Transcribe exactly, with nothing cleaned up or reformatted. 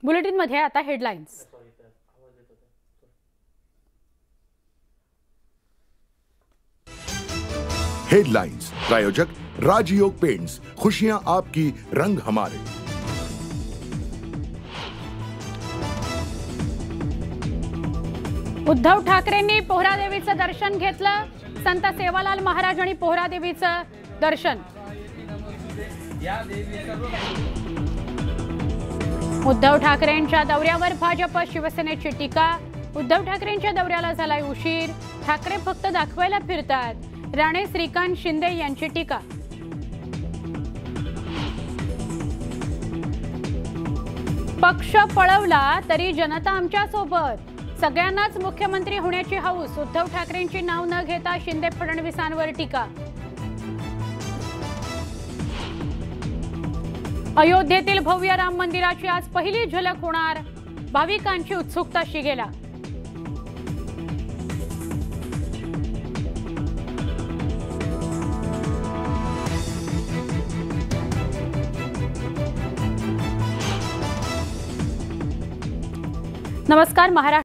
Bulletin मध्ये आता headlines. Headlines प्रायोजक राजयोग पेंट्स, खुशियां आपकी, रंग हमारे। उद्धव ठाकरेंनी पोहरादेवीचं दर्शन घेतलं। संत सेवालाल महाराज आणि पोहरादेवीचं दर्शन। उद्धव ठाकरेंच्या दौऱ्यावर भाजप शिवसेनेची टीका। उद्धव ठाकरेंच्या दौऱ्याला झालाय उशीर, ठाकरे फक्त दाखवायला फिरतात, राणे श्रीकांत शिंदे यांची टीका। पक्ष पळवला तरी जनता आमच्या सोबत, सगळ्यांनाच मुख्यमंत्री होण्याची हौस। उद्धव ठाकरेंची नाव न घेता शिंदे फडणवीसांवर टीका। अयोध्येतील भव्य राम मंदिराची आज पहिली झलक होणार, भाविकांची उत्सुकता शिगेला। नमस्कार महाराष्ट्र